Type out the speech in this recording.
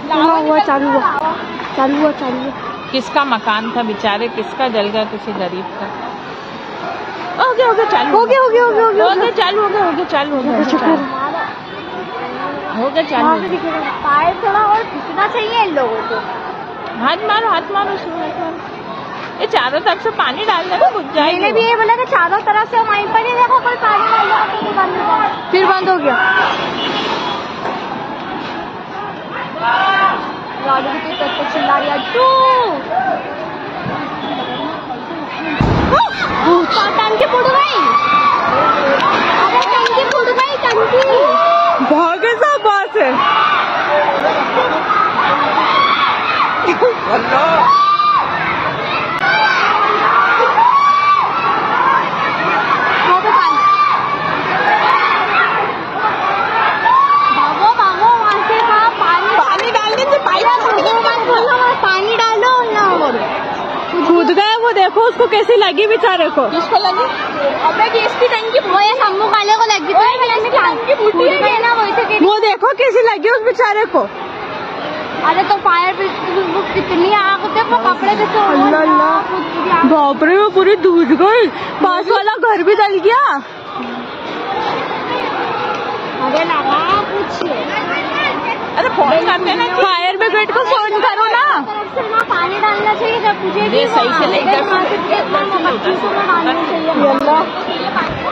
हुआ चालू हुआ। किसका मकान था बेचारे, किसका जल गया, किसी गरीब का। हो गया चालू, हो गया चालू, हो गया चालू। टायर थोड़ा और खींचना चाहिए इन लोगों को। हाथ मारो उसमें, ये चारों तरफ से पानी डाल दे, बुझ जाएगी। मैंने भी ये बोला कि चारों तरफ से वहीं पर ही देखो कोई पानी डाल दिया तो बंद हो गया, फिर बंद हो गया। गाड़ी की तो चिल्ला रही है टंकी फूट गई, अरे टंकी फूट गई, टंकी भागे सब बात है। कूद गया वो, देखो उसको कैसी लगी बेचारे को। किसको लगी? अबे इसकी टंकी वो ये सम्मू काले को लगी, वो देखो कैसी लगी उस बेचारे को। अरे तो फायर कितनी आग थे, कपड़े पे बाप रे, वो पूरी दूध गई, पास वाला घर भी जल गया। अरे लगा कुछ, अरे फोन करते ना, फायर ब्रिगेड को फोन करो ना। पानी डालना चाहिए जब तुझे सही से नहीं कर सकते।